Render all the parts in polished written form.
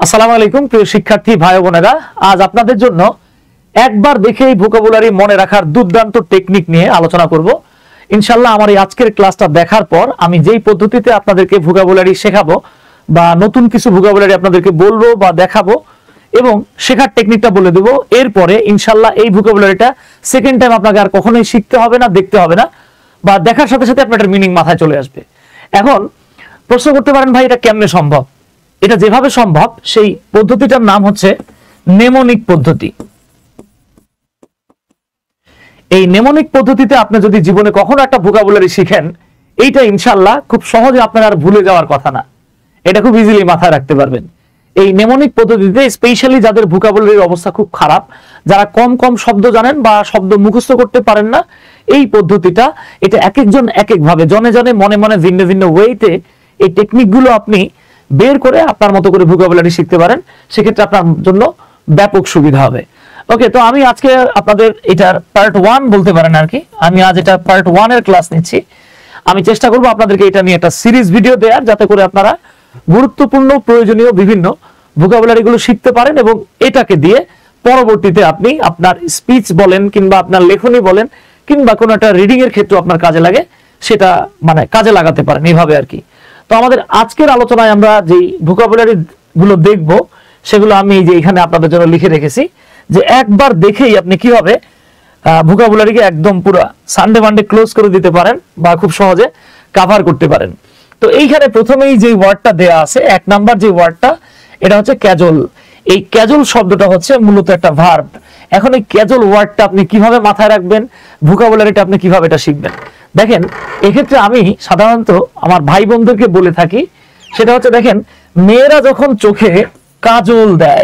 আসসালামু আলাইকুম প্রিয় শিক্ষার্থী ভাই বোনেরা, আজ আপনাদের জন্য একবার দেখেই ভোকাবুলারি মনে রাখার দুর্দান্ত টেকনিক নিয়ে আলোচনা করব। ইনশাআল্লাহ আমার এই আজকের ক্লাসটা দেখার পর আমি যেই পদ্ধতিতে আপনাদেরকে ভোকাবুলারি শেখাবো বা নতুন কিছু ভোকাবুলারি আপনাদেরকে বলবো বা দেখাবো এবং শেখার টেকনিকটা বলে দেবো, এরপরে ইনশাআল্লাহ এই ভোকাবুলারিটা সেকেন্ড টাইম আপনাকে আর কখনোই শিখতে হবে না, দেখতে হবে না, বা দেখার সাথে সাথে আপনার মিনিং মাথায় চলে আসবে। এখন প্রশ্ন করতে পারেন, ভাই এটা কেমনে সম্ভব? এটা যেভাবে সম্ভব সেই পদ্ধতিটার নাম হচ্ছে নেমোনিক পদ্ধতি। এই নেমোনিক পদ্ধতিতে আপনি যদি জীবনে কখনো একটা ভোকাবুলারি শিখেন, এইটা ইনশাআল্লাহ খুব সহজে আপনার আর ভুলে যাওয়ার কথা না, এটা খুব ইজিলি মাথায় রাখতে পারবেন। এই নেমোনিক পদ্ধতিতে স্পেশালি যাদের ভোকাবুলারির অবস্থা খুব খারাপ, যারা কম কম শব্দ জানেন বা শব্দ মুখস্থ করতে পারেন না, এই পদ্ধতিটা এটা এক একজন এক এক ভাবে জনে জনে মনে মনে ভিন্ন ভিন্ন ওয়েতে এই টেকনিকগুলো আপনি বের করে আপনার মতো করে ভোকাবুলারি শিখতে পারেন। সেক্ষেত্রে আপনার জন্য ব্যাপক সুবিধা হবে। ওকে, তো আমি আজকে আপনাদের এটার পার্ট 1 বলতে পারেন আর কি, আমি আজ এটা পার্ট 1 এর ক্লাস নিচ্ছি। আমি চেষ্টা করব আপনাদেরকে এটা নিয়ে একটা সিরিজ ভিডিও দেওয়ার, যাতে করে আপনারা গুরুত্বপূর্ণ প্রয়োজনীয় বিভিন্ন ভোকাবুলারি গুলো শিখতে পারেন এবং এটাকে দিয়ে পরবর্তীতে আপনি আপনার স্পিচ বলেন কিংবা আপনার লেখনী বলেন কিংবা কোনো একটা রিডিং এর ক্ষেত্রে আপনার কাজে লাগে, সেটা মানে কাজে লাগাতে পারেন এইভাবে আর কি। তো আমাদের আজকের আলোচনায় আমরা যেই ভোকাবুলারি গুলো দেখব সেগুলো আমি এই যে এখানে আপনাদের জন্য লিখে রেখেছি, যে একবার দেখেই আপনি কিভাবে ভোকাবুলারিকে একদম পুরো সানডে মানডে ক্লোজ করে দিতে পারেন বা খুব সহজে কভার করতে পারেন। তো এইখানে প্রথমেই যে ওয়ার্ডটা দেয়া আছে, 1 নাম্বার যে ওয়ার্ডটা, এটা হচ্ছে ক্যাজুয়াল। এই ক্যাজুয়াল শব্দটা হচ্ছে মূলত একটা ভার্ব। এখন এই ক্যাজুয়াল ওয়ার্ডটা আপনি কিভাবে মাথায় রাখবেন, ভোকাবুলারিটা আপনি কিভাবে এটা শিখবেন, দেখেন এক্ষেত্রে আমি সাধারণত আমার ভাই বোনদেরকে বলে থাকি, সেটা হচ্ছে দেখেন মেয়েরা যখন চোখে কাজল দেয়,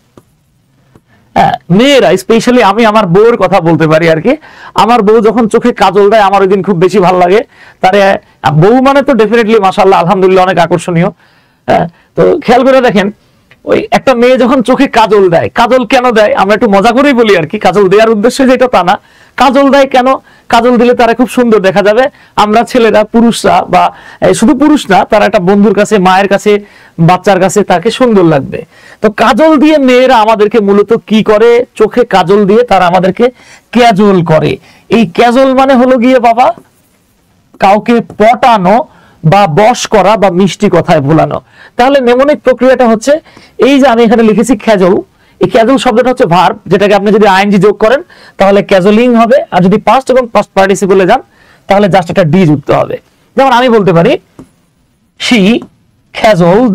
হ্যাঁ মেয়েরা স্পেশালি, আমি আমার বউর কথা বলতে পারি আর কি, আমার বউ যখন চোখে কাজল দেয় আমার ওই দিন খুব বেশি ভালো লাগে। তারে বউ মানে তো ডেফিনেটলি মাশাআল্লাহ আলহামদুলিল্লাহ অনেক আকর্ষণীয়। হ্যাঁ, তো খেয়াল করে দেখেন ওই একটা মেয়ে যখন চোখে কাজল দেয়, কাজল কেন দেয় আমরা একটু মজা করেই বলি আর কি, কাজল দেওয়ার উদ্দেশ্যে যেটা তা না, কাজল দেয় কেন? কাজল দিলে তারা খুব সুন্দর দেখা যাবে, আমরা ছেলেরা পুরুষরা বা শুধু পুরুষ না, তারা একটা বন্ধুর কাছে, মায়ের কাছে, বাচ্চার কাছে তাকে সুন্দর লাগবে। তো কাজল দিয়ে মেয়েরা আমাদেরকে মূলত কি করে? চোখে কাজল দিয়ে তারা আমাদেরকে ক্যাজুয়াল করে। এই ক্যাজুয়াল মানে হলো গিয়ে বাবা কাউকে পটানো বা বশ করা বা মিষ্টি কথায় ভোলানো। তাহলে নেমোনিক প্রক্রিয়াটা হচ্ছে এই যে আমি এখানে লিখেছি ক্যাজুয়াল, এই ক্যাজুয়াল শব্দটা হচ্ছে ভার্ব, যেটাকে আপনি যদি আইএনজি যোগ করেন তাহলে ক্যাজুয়ালিং হবে, আর যদি পাস্ট এবং পাস্ট পার্টিসিপলে যান তাহলে জাস্ট একটা ডি যুক্ত হবে। যেমন আমি বলতে পারি শি ক্যাজলড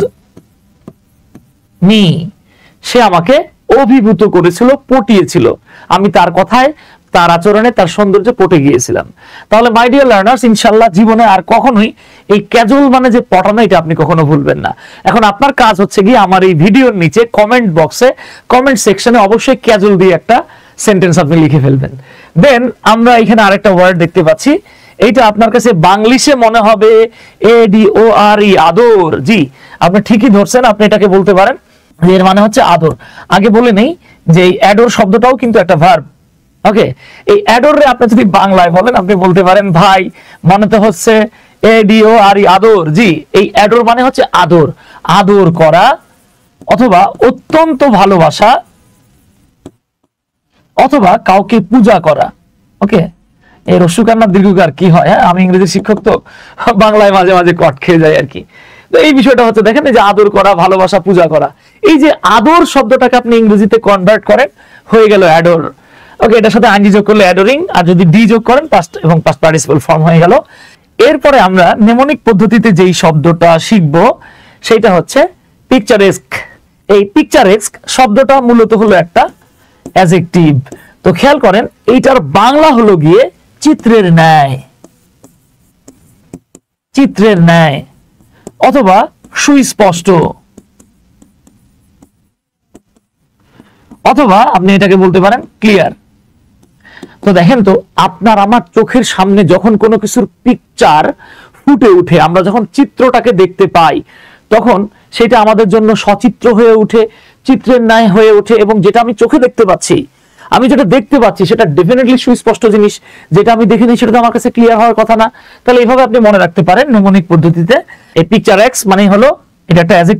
মি, সে আমাকে অভিভূত করেছিল, পটিয়েছিল, আমি তার কথায়, তার আচরণে, তার সৌন্দর্যে পটে গিয়েছিলাম। তাহলে মাই ডিয়ার লার্নার্স, ইনশাআল্লাহ জীবনে আর কখনোই এই ক্যাজুয়াল মানে যে পটানো, এটা আপনি কখনো ভুলবেন না। এখন আপনার কাজ হচ্ছে কি, আমার এই ভিডিওর নিচে কমেন্ট বক্সে, কমেন্ট সেকশনে অবশ্যই ক্যাজুয়াল দিয়ে একটা সেন্টেন্স আপনি লিখে ফেলবেন। দেন আমরা এখানে আরেকটা ওয়ার্ড দেখতে পাচ্ছি, এইটা আপনার কাছে বাংলিশে মনে হবে ADORE, আদর। জি, আপনি ঠিকই ধরছেন, আপনি এটাকে বলতে পারেন এর মানে হচ্ছে আদর। আগে বলে নেই যে এই অ্যাডোর শব্দটাও কিন্তু একটা ভার্ব। ওকে, এই অ্যাডোরে আপনি যদি বাংলায় বলেন, আপনি বলতে পারেন ভাই মানে তো হচ্ছে ADORE, আদর। জি, এই অ্যাডোর মানে হচ্ছে আদর, আদর করা অথবা অত্যন্ত ভালোবাসা অথবা কাউকে পূজা করা। ওকে, এই রস্যকান্না দীর্ঘকার কি হয়, হ্যাঁ আমি ইংরেজি শিক্ষক তো বাংলায় মাঝে মাঝে কট খেয়ে যায় আর কি। তো এই বিষয়টা হচ্ছে দেখেন, এই যে আদর করা, ভালোবাসা, পূজা করা, এই যে আদর শব্দটাকে আপনি ইংরেজিতে কনভার্ট করেন, হয়ে গেল অ্যাডোর। ওকে, এটার সাথে আইএনজি যোগ করলে অ্যাডোরিং, আর যদি ডি যোগ করেন পাস্ট এবং পাস্ট পার্টিসিপল ফর্ম হয়ে গেল। এরপরে আমরা নেমোনিক পদ্ধতিতে যেই শব্দটা শিখব সেটা হচ্ছে পিকচারেস্ক। এই পিকচারেস্ক শব্দটা মূলত হলো একটা অ্যাডজেক্টিভ। তো খেয়াল করেন এইটার বাংলা হলো গিয়ে চিত্রের ন্যায়, চিত্রের ন্যায় অথবা সুস্পষ্ট, অথবা আপনি এটাকে বলতে পারেন ক্লিয়ার। তো দেখেন তো, আপনার আমার চোখের সামনে যখন কোনো কিছুর পিকচার ফুটে উঠে, আমরা যখন চিত্রটাকে দেখতে পাই, তখন সেটা আমাদের জন্য সচিত্র হয়ে উঠে, চিত্রের ন্যায় হয়ে ওঠে, এবং যেটা আমি চোখে দেখতে পাচ্ছি, আমি যেটা দেখতে পাচ্ছি সেটা ডেফিনেটলি সুস্পষ্ট জিনিস, যেটা আমি দেখিনি সেটা তো আমার কাছে ক্লিয়ার হওয়ার কথা না। তাহলে এইভাবে আপনি মনে রাখতে পারেন নেমোনিক পদ্ধতিতে এই পিকচার এক্স মানে হলো এটা একটা অ্যাডজেক্টিভ,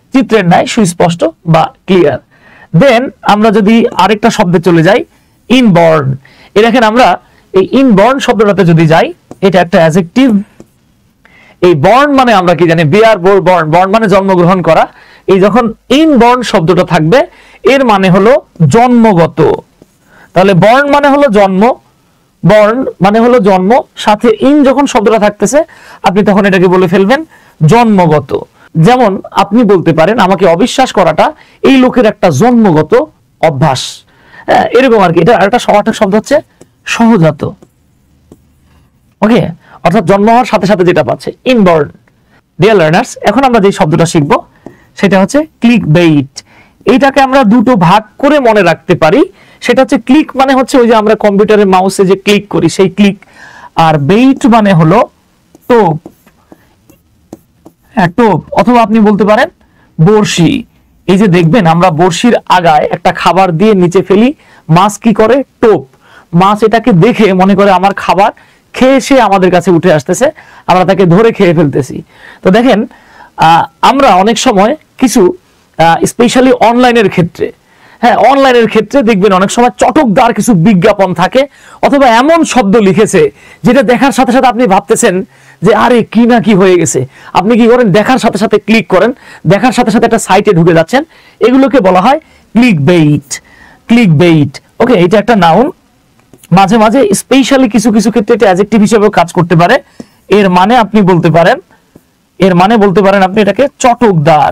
চিত্রের ন্যায় সুস্পষ্ট বা ক্লিয়ার। দেন আমরা যদি আরেকটা শব্দে চলে যাই, ইনবর্ন। এই দেখেন আমরা এই ইনবর্ন শব্দটাতে যদি যাই, এটা একটা অ্যাডজেক্টিভ। এই বর্ন মানে আমরা কি জানি, বিয়ার বর্ন, বর্ন মানে জন্মগ্রহণ করা। এই যখন ইনবর্ন শব্দটা থাকবে এর মানে হলো জন্মগত। তাহলে বর্ন মানে হলো জন্ম, বর্ন মানে হলো জন্ম, সাথে ইন যখন শব্দটা থাকতেছে আপনি তখন এটাকে বলে ফেলবেন জন্মগত। যেমন আপনি বলতে পারেন আমাকে অবিশ্বাস করাটা এই লোকের একটা জন্মগত অভ্যাস, এরকম আর কি। এটা আরেকটা সমার্থক শব্দ হচ্ছে সহজাত। ওকে, অর্থাৎ জন্ম হওয়ার সাথে সাথে যেটা পাচ্ছে, ইনবর্ন। ডিয়ার লার্নার্স, এখন আমরা যে শব্দটা শিখবো সেটা হচ্ছে ক্লিক বেইট। এইটাকে আমরা দুটো ভাগ করে মনে রাখতে পারি। সেটা হচ্ছে ক্লিক মানে হচ্ছে ওই যে আমরা কম্পিউটারের মাউসে যে ক্লিক করি সেই ক্লিক, আর বেইট মানে হলো টোপ। হ্যাঁ, টোপ, অথবা আপনি বলতে পারেন বড়শি। এই যে দেখবেন আমরা বড়শির আগায় একটা খাবার দিয়ে নিচে ফেলি, মাছ কি করে, টোপ। মাছ এটাকে দেখে মনে করে আমার খাবার, খেয়ে সে আমাদের কাছে উঠে আসতেছে, আমরা তাকে ধরে খেয়ে ফেলতেছি। তো দেখেন আমরা অনেক সময় কিছু স্পেশালি অনলাইনের ক্ষেত্রে, হ্যাঁ অনলাইনের ক্ষেত্রে দেখবেন অনেক সময় চটকদার কিছু বিজ্ঞাপন থাকে, অথবা এমন শব্দ লিখেছে যেটা দেখার সাথে সাথে আপনি ভাবতেছেন যে আরে কি না কি হয়ে গেছে। আপনি কি করেন, দেখার সাথে সাথে ক্লিক করেন, দেখার সাথে সাথে একটা সাইটে ঢুকে যাচ্ছেন। এগুলোকে বলা হয় click bait. Click bait, okay, এটা একটা নাউন। মাঝে মাঝে স্পেশালি কিছু কিছু ক্ষেত্রে এটা অ্যাডজেক্টিভ হিসেবেও কাজ করতে পারে। এর মানে আপনি বলতে পারেন, এর মানে বলতে পারেন আপনি এটাকে চটকদার,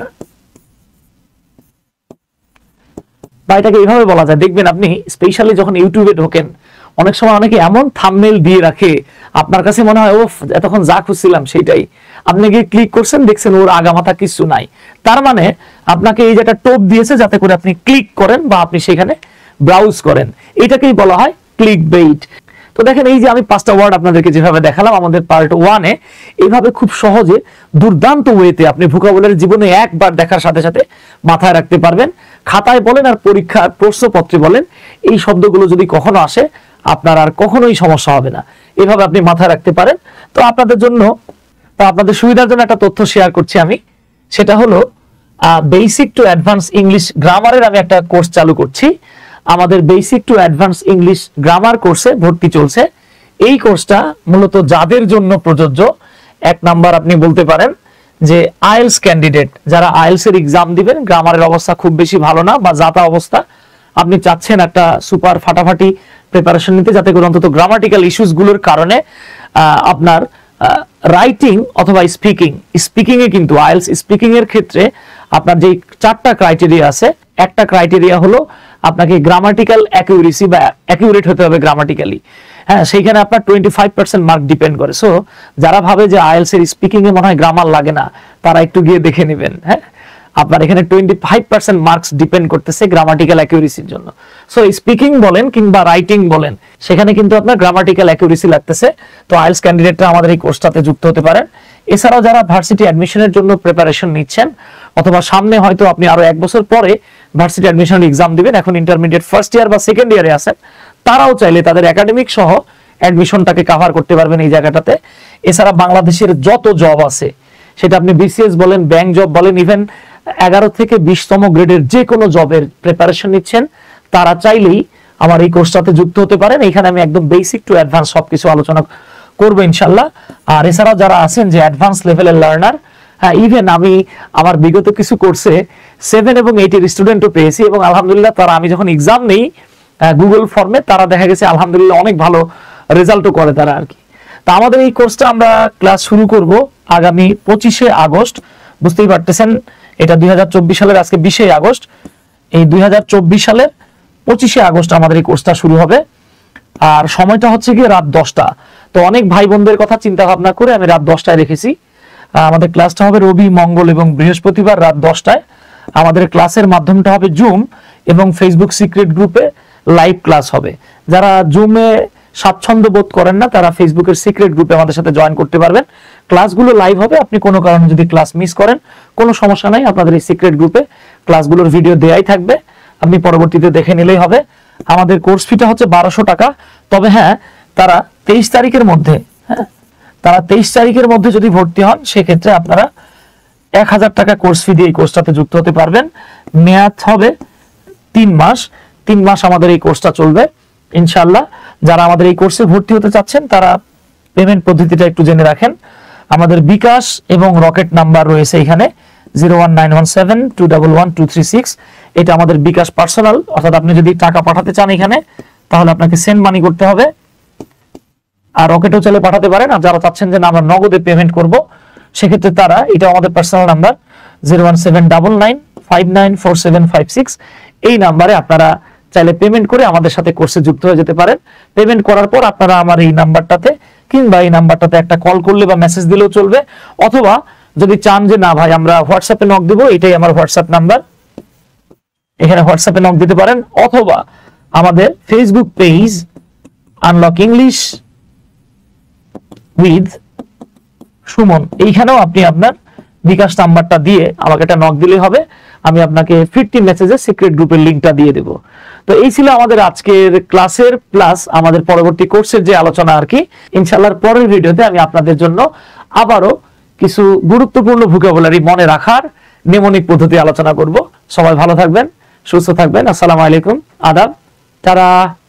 বা এটাকে এইভাবে বলা যায়। দেখবেন আপনি স্পেশালি যখন ইউটিউবে ঢোকেন অনেক সময় অনেকে এমন থাম্বনেল দিয়ে রাখে আপনার কাছে মনে হয় ওফ এতক্ষণ যা খুঁজছিলাম সেইটাই। আপনি গিয়ে ক্লিক করছেন, দেখছেন ওর আগামাথা কিছু নাই। তার মানে আপনাকে এই যে একটা টোপ দিয়েছে যাতে করে আপনি ক্লিক করেন বা আপনি সেখানে ব্রাউজ করেন, এটাকেই বলা হয় ক্লিক বেইট। তো দেখেন এই যে আমি 5টা ওয়ার্ড আপনাদেরকে যেভাবে দেখালাম আমাদের পার্ট 1-এ, এইভাবে খুব সহজে দুর্দান্ত ওয়েতে আপনি ভোকাবুলারি জীবনে একবার দেখার সাথে সাথে মাথায় রাখতে পারবেন। খাতায় বলেন আর পরীক্ষার প্রশ্নপত্রে বলেন, এই শব্দগুলো যদি কখনো আসে আপনার আর কখনোই সমস্যা হবে না। এভাবে আপনি মাথায় রাখতে পারেন। তো আপনাদের জন্য, আপনাদের সুবিধার জন্য একটা তথ্য শেয়ার করছি আমি। সেটা হলো বেসিক টু অ্যাডভান্স ইংলিশ গ্রামারের আমি একটা কোর্স চালু করছি। আমাদের basic to advance English grammar কোর্সে ভর্তি চলছে। এই কোর্সটা মূলত যাদের জন্য প্রযোজ্য, 1 নাম্বার আপনি বলতে পারেন যে আইএলস ক্যান্ডিডেট, যারা আইএলস এর এক্সাম দিবেন, গ্রামারের অবস্থা খুব বেশি ভালো না বা যাতা অবস্থা, আপনি চাচ্ছেন একটা সুপার ফাটাফাটি প্রিপারেশন নিতে যাতে করে অন্তত গ্রামাটিক্যাল ইস্যুস গুলোর কারণে আপনার রাইটিং অথবা স্পিকিং এ কিন্তু আইএলস স্পিকিং এর ক্ষেত্রে আপনার যে 4টা ক্রাইটেরিয়া আছে, একটা ক্রাইটেরিয়া হলো আপনাকে গ্রামাটিক্যাল অ্যাকিউরেসি বা অ্যাকিউরেট হতে হবে গ্রামাটিক্যালি। হ্যাঁ, সেইখানে আপনার 25% মার্ক ডিপেন্ড করে। সো যারা ভাবে যে আইএলস এর স্পিকিং এ মনে হয় গ্রামার লাগে না, তারা একটু গিয়ে দেখে নেবেন। হ্যাঁ, আপনার এখানে 25% মার্কস ডিপেন্ড করতেছে গ্রামাটিক্যাল অ্যাকিউরেসির জন্য। সো স্পিকিং বলেন কিংবা রাইটিং বলেন, সেখানে কিন্তু আপনার গ্রামাটিক্যাল অ্যাকিউরেসি লাগতেছে। তো আইএলস ক্যান্ডিডেটরা আমাদের এই কোর্সটাতে যুক্ত হতে পারেন। এছাড়াও যারা ভার্সিটি অ্যাডমিশনের জন্য প্রিপারেশন নিচ্ছেন, অথবা সামনে হয়তো আপনি আরো 1 বছর পরে ভার্সিটি অ্যাডমিশন এক্সাম দিবেন, এখন ইন্টারমিডিয়েট ফার্স্ট ইয়ার বা সেকেন্ড ইয়ারে আছেন, তারাও চাইলে তাদের একাডেমিক সহ অ্যাডমিশনটাকে কভার করতে পারবেন এই জায়গাটাতে। এছাড়া বাংলাদেশের যত জব আছে, সেটা আপনি বিসিএস বলেন, ব্যাংক জব বলেন, ইভেন 11 থেকে 20তম গ্রেডের যে কোনো জবের প্রিপারেশন নিচ্ছেন, তারা চাইলেই আমার এই কোর্সটাতে যুক্ত হতে পারেন। এখানে আমি একদম বেসিক টু অ্যাডভান্স সবকিছু আলোচনা করবো ইনশাল্লাহ। আর এছাড়াও যারা আছেন যে অ্যাডভান্স লেভেলের লার্নার, হ্যাঁ ইভেন আমি আমার বিগত কিছু কোর্সে 7 এবং 8 এর স্টুডেন্টও পেয়েছি, এবং আলহামদুলিল্লাহ তারা আমি যখন এক্সাম নেই গুগল ফর্মে, তারা দেখা গেছে আলহামদুলিল্লাহ অনেক ভালো রেজাল্টও করে তারা আর কি। তা আমাদের এই কোর্সটা আমরা ক্লাস শুরু করব আগামী 25শে আগস্ট। বুঝতেই পারতেছেন এটা 2024 সালের, আজকে 20শে আগস্ট। এই 2024 সালের 25শে আগস্ট আমাদের এই কোর্সটা শুরু হবে। আর সময়টা হচ্ছে গিয়ে রাত 10টা। তো অনেক ভাই বোনদের কথা চিন্তা ভাবনা করে আমি রাত 10টায় রেখেছি। আমাদের ক্লাসটা হবে রবি, মঙ্গল এবং বৃহস্পতিবার রাত 10টায়। আমাদের ক্লাসের মাধ্যমটা হবে জুম এবং ফেসবুক সিক্রেট গ্রুপে লাইভ ক্লাস হবে। যারা জুমে স্বাচ্ছন্দ্য বোধ করেন না, তারা ফেসবুকের সিক্রেট গ্রুপে আমাদের সাথে জয়েন করতে পারবেন। ক্লাসগুলো লাইভ হবে, আপনি কোনো কারণে যদি ক্লাস মিস করেন কোনো সমস্যা নাই, আপনাদের এই সিক্রেট গ্রুপে ক্লাসগুলোর ভিডিও দেয়াই থাকবে, আপনি পরবর্তীতে দেখে নিলেই হবে। আমাদের কোর্স ফিটা হচ্ছে 1200 টাকা। তবে হ্যাঁ, তারা 23 তারিখের মধ্যে, হ্যাঁ তারা 23 তারিখের মধ্যে যদি ভর্তি হন, সেক্ষেত্রে আপনারা 1000 টাকা কোর্স ফি দিয়ে এই কোর্সটাতে যুক্ত হতে পারবেন। মেয়াদ হবে 3 মাস। 3 মাস আমাদের এই কোর্সটা চলবে ইনশাআল্লাহ। যারা আমাদের এই কোর্সে ভর্তি হতে চাচ্ছেন তারা পেমেন্ট পদ্ধতিটা একটু জেনে রাখেন। আমাদের বিকাশ এবং রকেট নাম্বার রয়েছে এখানে 01917211236। এটা আমাদের বিকাশ পার্সোনাল, অর্থাৎ আপনি যদি টাকা পাঠাতে চান এখানে তাহলে আপনাকে সেন্ড মানি করতে হবে। আর রকেটও চাইলে পাঠাতে পারেন। আর যারা চাচ্ছেন যে না আমরা নগদে পেমেন্ট করব, সেক্ষেত্রে তারা, এটা আমাদের পার্সোনাল নাম্বার 01799594756, এই নাম্বারে আপনারা চাইলে পেমেন্ট করে আমাদের সাথে কোর্সে যুক্ত হয়ে যেতে পারেন। পেমেন্ট করার পর আপনারা আমার এই নাম্বারটাতে কিংবা এই নাম্বারটাতে একটা কল করলে বা মেসেজ দিলেও চলবে, অথবা যদি চান যে না ভাই আমরা হোয়াটসঅ্যাপে নক দেব, এটাই আমার হোয়াটসঅ্যাপ নাম্বার, এখানে হোয়াটসঅ্যাপে নক দিতে পারেন। অথবা আমাদের Facebook page unlock English with Suman, এইখানেও আপনি আপনার বিকাশ নাম্বারটা দিয়ে আমাকে একটা নক দিলেই হবে। আমি আপনাকে 50 মেসেজে সিক্রেট গ্রুপের লিংকটা দিয়ে দেব। তো এই ছিল আমাদের আজকের ক্লাসের প্লাস আমাদের পরবর্তী কোর্সের যে আলোচনা আর কি। ইনশাআল্লাহ পরের ভিডিওতে আমি আপনাদের জন্য আবারও কিছু গুরুত্বপূর্ণ ভোকাবুলারি মনে রাখার নেমনিক পদ্ধতি আলোচনা করব। সবাই ভালো থাকবেন, সুস্থ থাকবেন। আসসালামু আলাইকুম, আদাব, তারা।